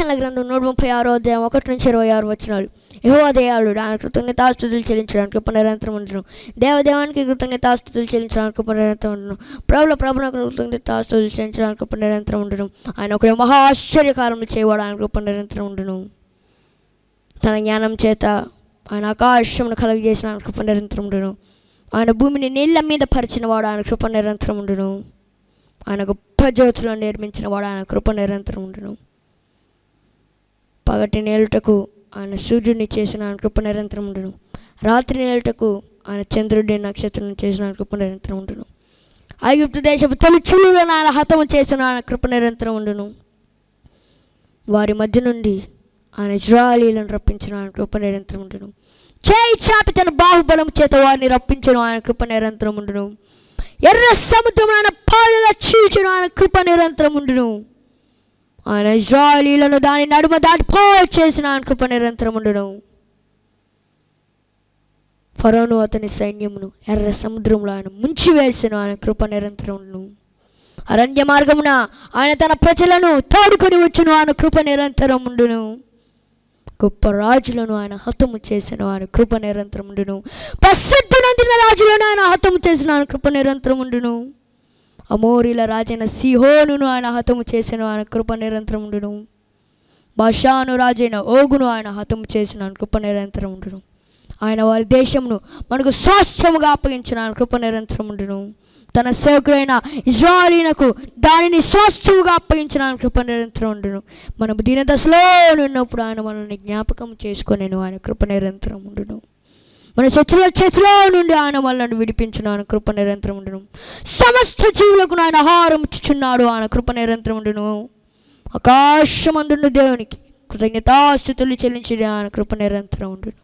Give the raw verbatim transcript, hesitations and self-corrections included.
కీర్తనల గ్రంథం నూట ముప్పై ఆరో అధ్యాయం ఒకటి నుంచి ఇరవై ఆరు వచనాలు. యెహోవా దయాళుడు, ఆయన కృతజ్ఞతాస్తుతులు చెల్లించడానికి కృప నిరంతరం ఉండును. దేవదేవానికి కృతజ్ఞతాస్తుతులు చెల్లించడానికి కృప నిరంతరం ఉండును. ప్రభుల ప్రభులకు కృతజ్ఞతాస్తుతులు చెల్లించడానికి కృప నిరంతరం ఉండును. ఆయన ఒక మహా ఆశ్చర్యకారములు చేయవాడు, ఆయన కృప నిరంతరం ఉండును. తన జ్ఞానం చేత ఆయన ఆకాశమును కలుగజేసిన ఆయన కృప నిరంతరం ఉండును. ఆయన భూమిని నీళ్ళ మీద పరిచిన వాడు, ఆయన కృప నిరంతరం ఉండును. ఆయన గొప్ప జ్యోతులను నిర్మించిన వాడు, ఆయన కృప నిరంతరం ఉండును. పగటి నేలుటకు ఆయన సూర్యుడిని చేసిన ఆయన కృప నిరంతరం ఉండును. రాత్రి నేలుటకు ఆయన చంద్రుడిని నక్షత్రం చేసిన ఆయన కృప నిరంతరం ఉండును. ఐగుప్తు దేశపు తొలిచులులను ఆయన హతము చేసిన ఆయన కృప నిరంతరం ఉండును. వారి మధ్య నుండి ఆయన ఇశ్రాయేలీయులను రప్పించిన ఆయన కృప నిరంతరం ఉండును. చేయి చాపి తన బాహుబలం చేత వారిని రప్పించను, ఆయన కృప నిరంతరం ఉండును. ఎర్ర సముద్రం ఆయన పాలుగా చీల్చిన ఆయన కృప నిరంతరం ఉండును. ఆయన ఇశ్రాయేలీయులను దాని నడుమ దాటిపోయి చేసిన ఆయన కృప నిరంతరం ఉండును. ఫరోను అతని సైన్యమును ఎర్ర సముద్రంలో ఆయన ముంచివేసిన ఆయన కృప నిరంతరం ఉండును. అరణ్య మార్గమున ఆయన తన ప్రజలను తోడుకొని వచ్చును, ఆయన కృప నిరంతరం ఉండును. గొప్ప రాజులను ఆయన హతము చేసిన ఆయన కృప నిరంతరం ఉండును. ప్రసిద్ధి నొందిన రాజులను ఆయన హతము చేసిన ఆయన కృప నిరంతరం ఉండును. అమోరీల రాజైన సీహోనును ఆయన హతము చేసిన ఆయన కృప నిరంతరం ఉండును. బాషాను రాజైన ఓగును ఆయన హతము చేసిన ఆయన కృప నిరంతరం ఉండును. ఆయన వారి దేశమును మనకు స్వాస్థ్యముగా అప్పగించిన ఆయన కృప నిరంతరం ఉండును. తన సేవకుడైన ఇశ్రాయేలీయులకు దానిని స్వాస్థ్యముగా అప్పగించిన ఆయన కృప నిరంతరం ఉండును. మనము దీన దశలో ఉన్నప్పుడు ఆయన మనల్ని జ్ఞాపకం చేసుకొనెను, ఆయన కృప నిరంతరం ఉండును. మన శత్రువుల చేతిలో నుండి ఆయన మనల్ని విడిపించిన ఆయన కృప నిరంతరం ఉండును. సమస్త జీవులకు ఆయన ఆహారం ఇచ్చుచున్నాడు, ఆయన కృప నిరంతరం ఉండును. ఆకాశమందున్న దేవునికి కృతజ్ఞతాస్తుతులు చెల్లించిన ఆయన కృప నిరంతరం ఉండును.